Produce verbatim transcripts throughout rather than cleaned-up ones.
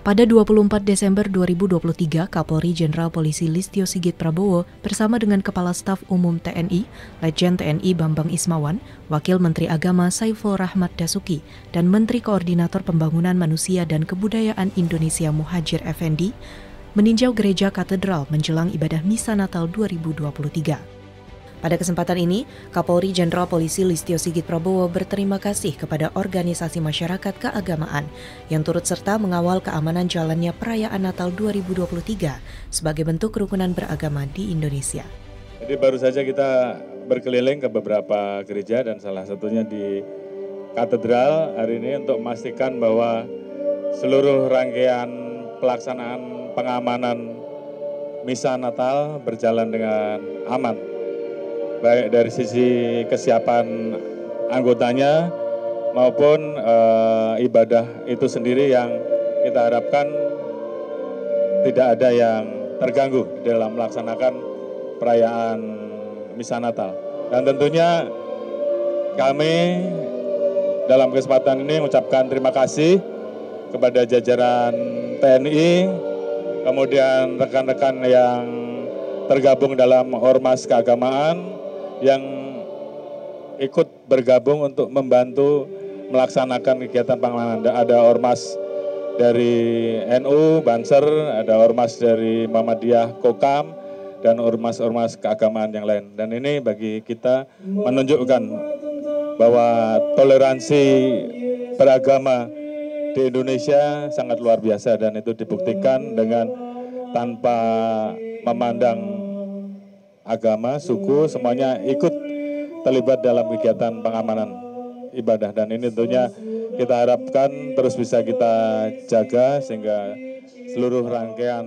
Pada dua puluh empat Desember dua ribu dua puluh tiga, Kapolri Jenderal Polisi Listio Sigit Prabowo bersama dengan Kepala Staf Umum T N I, Letjen T N I Bambang Ismawan, Wakil Menteri Agama Saiful Rahmat Dasuki, dan Menteri Koordinator Pembangunan Manusia dan Kebudayaan Indonesia Muhadjir Effendi meninjau Gereja Katedral menjelang ibadah Misa Natal dua ribu dua puluh tiga. Pada kesempatan ini, Kapolri Jenderal Polisi Listio Sigit Prabowo berterima kasih kepada organisasi masyarakat keagamaan yang turut serta mengawal keamanan jalannya perayaan Natal dua ribu dua puluh tiga sebagai bentuk kerukunan beragama di Indonesia. Jadi baru saja kita berkeliling ke beberapa gereja dan salah satunya di Katedral hari ini untuk memastikan bahwa seluruh rangkaian pelaksanaan pengamanan Misa Natal berjalan dengan aman. Baik dari sisi kesiapan anggotanya maupun e, ibadah itu sendiri yang kita harapkan tidak ada yang terganggu dalam melaksanakan perayaan Misa Natal. Dan tentunya kami dalam kesempatan ini mengucapkan terima kasih kepada jajaran T N I, kemudian rekan-rekan yang tergabung dalam Ormas Keagamaan, yang ikut bergabung untuk membantu melaksanakan kegiatan pengamanan. Ada ormas dari N U, Banser, ada ormas dari Muhammadiyah, Kokam, dan ormas-ormas keagamaan yang lain. Dan ini bagi kita menunjukkan bahwa toleransi beragama di Indonesia sangat luar biasa dan itu dibuktikan dengan tanpa memandang agama, suku, semuanya ikut terlibat dalam kegiatan pengamanan ibadah. Dan ini tentunya kita harapkan terus bisa kita jaga sehingga seluruh rangkaian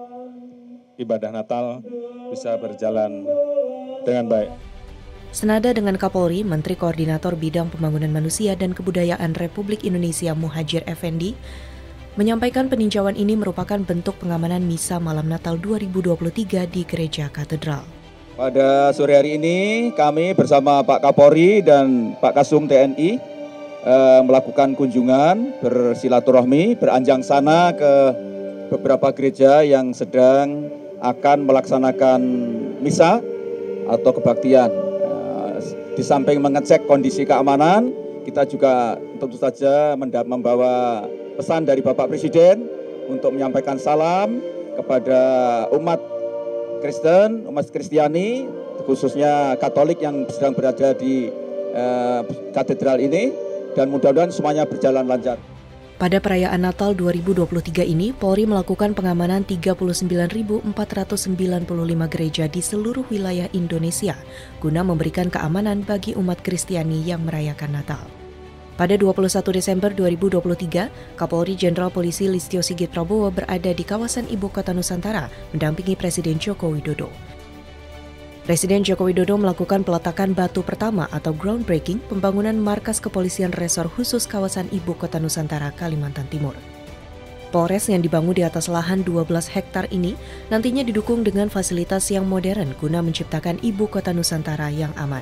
ibadah Natal bisa berjalan dengan baik. Senada dengan Kapolri, Menteri Koordinator Bidang Pembangunan Manusia dan Kebudayaan Republik Indonesia Muhadjir Effendi menyampaikan peninjauan ini merupakan bentuk pengamanan Misa Malam Natal dua ribu dua puluh tiga di Gereja Katedral. Pada sore hari ini kami bersama Pak Kapolri dan Pak Kasum T N I eh, melakukan kunjungan bersilaturahmi, beranjang sana ke beberapa gereja yang sedang akan melaksanakan misa atau kebaktian. Eh, di samping mengecek kondisi keamanan, kita juga tentu saja membawa pesan dari Bapak Presiden untuk menyampaikan salam kepada umat Kristen, umat Kristiani, khususnya Katolik yang sedang berada di eh, katedral ini, dan mudah-mudahan semuanya berjalan lancar. Pada perayaan Natal dua ribu dua puluh tiga ini, Polri melakukan pengamanan tiga puluh sembilan ribu empat ratus sembilan puluh lima gereja di seluruh wilayah Indonesia, guna memberikan keamanan bagi umat Kristiani yang merayakan Natal. Pada dua puluh satu Desember dua ribu dua puluh tiga, Kapolri Jenderal Polisi Listio Sigit Prabowo berada di kawasan Ibu Kota Nusantara mendampingi Presiden Joko Widodo. Presiden Joko Widodo melakukan peletakan batu pertama atau groundbreaking pembangunan markas kepolisian resor khusus kawasan Ibu Kota Nusantara, Kalimantan Timur. Polres yang dibangun di atas lahan dua belas hektar ini nantinya didukung dengan fasilitas yang modern guna menciptakan Ibu Kota Nusantara yang aman.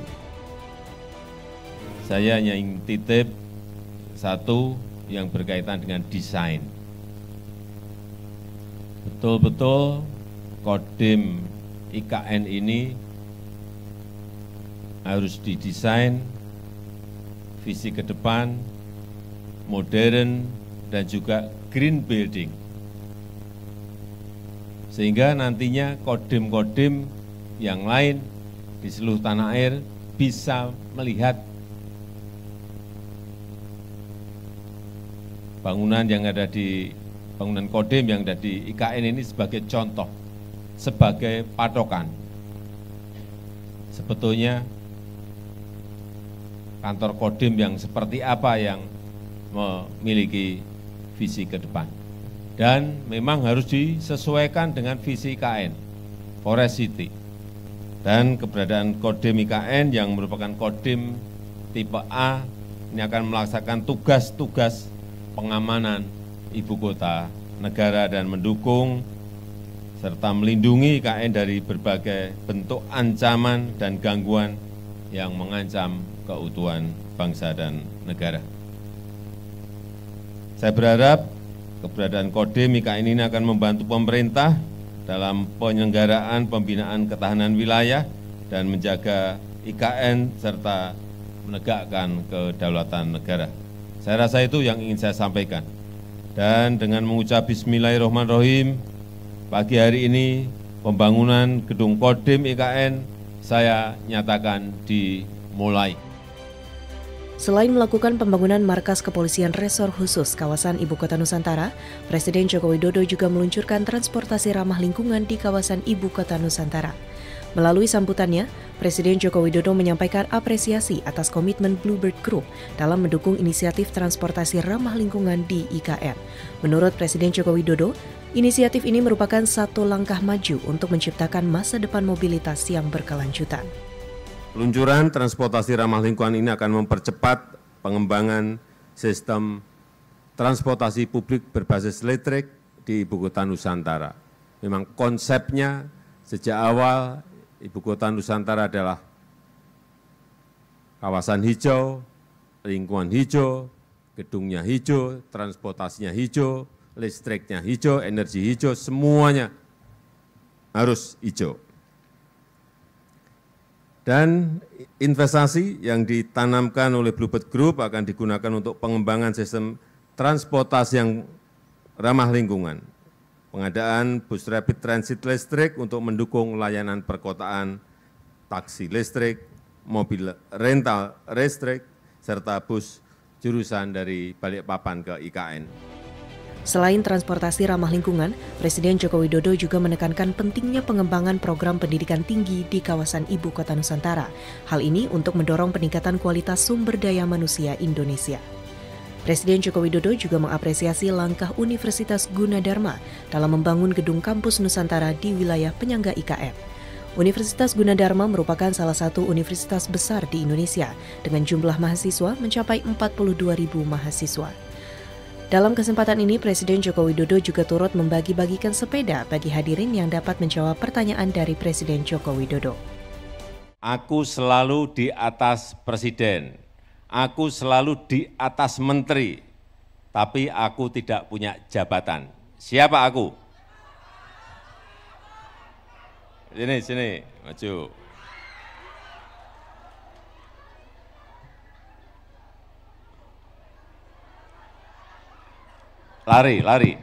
Saya hanya ingin titip satu yang berkaitan dengan desain. Betul-betul Kodim I K N ini harus didesain visi ke depan, modern, dan juga green building. Sehingga nantinya kodim-kodim yang lain di seluruh tanah air bisa melihat bangunan yang ada di bangunan Kodim yang ada di I K N ini sebagai contoh, sebagai patokan. Sebetulnya kantor Kodim yang seperti apa yang memiliki visi ke depan. Dan memang harus disesuaikan dengan visi I K N, Forest City. Dan keberadaan Kodim I K N yang merupakan Kodim tipe A ini akan melaksanakan tugas-tugas pengamanan ibu kota negara dan mendukung serta melindungi I K N dari berbagai bentuk ancaman dan gangguan yang mengancam keutuhan bangsa dan negara. Saya berharap Keberadaan Kodim I K N ini akan membantu pemerintah dalam penyelenggaraan pembinaan ketahanan wilayah dan menjaga I K N serta menegakkan kedaulatan negara. Saya rasa itu yang ingin saya sampaikan. Dan dengan mengucap Bismillahirrahmanirrahim, pagi hari ini pembangunan gedung Kodim I K N saya nyatakan dimulai. Selain melakukan pembangunan markas kepolisian resor khusus kawasan Ibu Kota Nusantara, Presiden Joko Widodo juga meluncurkan transportasi ramah lingkungan di kawasan Ibu Kota Nusantara. Melalui sambutannya, Presiden Joko Widodo menyampaikan apresiasi atas komitmen Bluebird Group dalam mendukung inisiatif transportasi ramah lingkungan di I K N. Menurut Presiden Joko Widodo, inisiatif ini merupakan satu langkah maju untuk menciptakan masa depan mobilitas yang berkelanjutan. Peluncuran transportasi ramah lingkungan ini akan mempercepat pengembangan sistem transportasi publik berbasis listrik di Ibu Kota Nusantara. Memang konsepnya sejak awal Ibu Kota Nusantara adalah kawasan hijau, lingkungan hijau, gedungnya hijau, transportasinya hijau, listriknya hijau, energi hijau, semuanya harus hijau. Dan investasi yang ditanamkan oleh Bluebird Group akan digunakan untuk pengembangan sistem transportasi yang ramah lingkungan, pengadaan bus rapid transit listrik untuk mendukung layanan perkotaan, taksi listrik, mobil rental listrik, serta bus jurusan dari Balikpapan ke I K N. Selain transportasi ramah lingkungan, Presiden Joko Widodo juga menekankan pentingnya pengembangan program pendidikan tinggi di kawasan Ibu Kota Nusantara. Hal ini untuk mendorong peningkatan kualitas sumber daya manusia Indonesia. Presiden Joko Widodo juga mengapresiasi langkah Universitas Gunadarma dalam membangun gedung kampus Nusantara di wilayah penyangga I K N. Universitas Gunadarma merupakan salah satu universitas besar di Indonesia dengan jumlah mahasiswa mencapai empat puluh dua ribu mahasiswa. Dalam kesempatan ini, Presiden Joko Widodo juga turut membagi-bagikan sepeda bagi hadirin yang dapat menjawab pertanyaan dari Presiden Joko Widodo. Aku selalu di atas presiden, aku selalu di atas menteri, tapi aku tidak punya jabatan. Siapa aku? Sini, sini, maju. Lari, lari.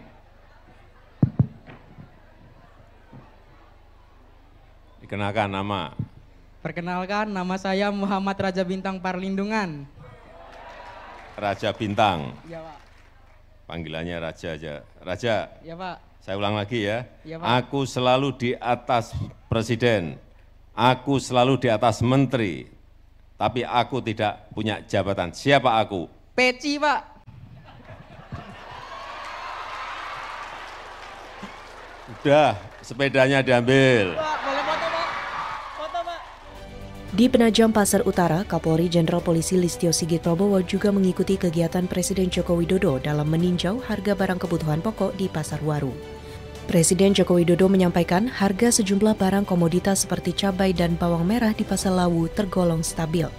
Dikenalkan nama. Perkenalkan, nama saya Muhammad Raja Bintang Parlindungan. Raja Bintang. Iya, Pak. Panggilannya Raja aja. Raja. Iya, Pak. Saya ulang lagi ya. Iya, Pak. Aku selalu di atas presiden. Aku selalu di atas menteri. Tapi aku tidak punya jabatan. Siapa aku? Peci, Pak. Udah, sepedanya diambil. Pak, boleh foto, Pak? Foto, Pak. Di Penajam Pasar Utara, Kapolri Jenderal Polisi Listio Sigit Prabowo juga mengikuti kegiatan Presiden Joko Widodo dalam meninjau harga barang kebutuhan pokok di Pasar Waru. Presiden Joko Widodo menyampaikan harga sejumlah barang komoditas seperti cabai dan bawang merah di Pasar Lawu tergolong stabil.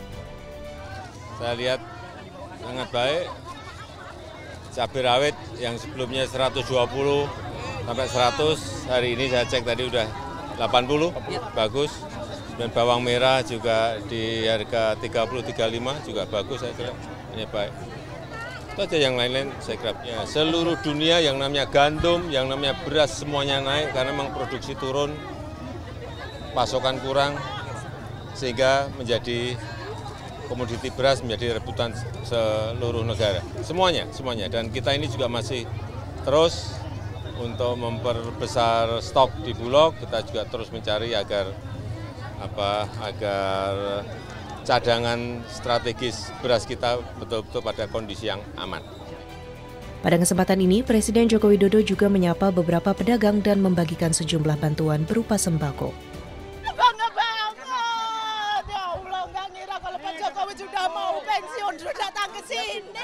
Saya lihat sangat baik. Cabai rawit yang sebelumnya seratus dua puluh sampai seratus, hari ini saya cek tadi udah delapan puluh, bagus. Dan bawang merah juga di harga tiga puluh tiga puluh lima juga bagus, saya kira ini baik. Itu aja, yang lain-lain saya kira. Ya, seluruh dunia yang namanya gandum, yang namanya beras semuanya naik karena memang produksi turun, pasokan kurang, sehingga menjadi komoditi beras menjadi rebutan seluruh negara. Semuanya, semuanya. Dan kita ini juga masih terus untuk memperbesar stok di Bulog, kita juga terus mencari agar apa agar cadangan strategis beras kita betul-betul pada kondisi yang aman. Pada kesempatan ini, Presiden Joko Widodo juga menyapa beberapa pedagang dan membagikan sejumlah bantuan berupa sembako. Bangga banget, ya Allah, nggak ngira kalau Pak Jokowi sudah mau pensiun sudah datang ke sini.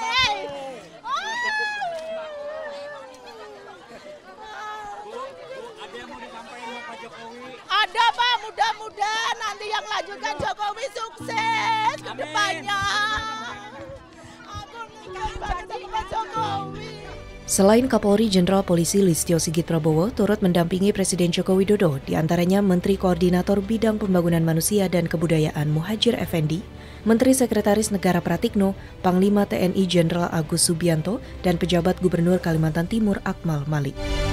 Ada Pak, mudah-mudahan nanti yang lanjutkan Jokowi sukses ke depannya. Aku minta banget sama Pak Jokowi. Selain Kapolri Jenderal Polisi Listio Sigit Prabowo turut mendampingi Presiden Joko Widodo, diantaranya Menteri Koordinator Bidang Pembangunan Manusia dan Kebudayaan Muhadjir Effendi, Menteri Sekretaris Negara Pratikno, Panglima T N I Jenderal Agus Subianto, dan pejabat Gubernur Kalimantan Timur Akmal Malik.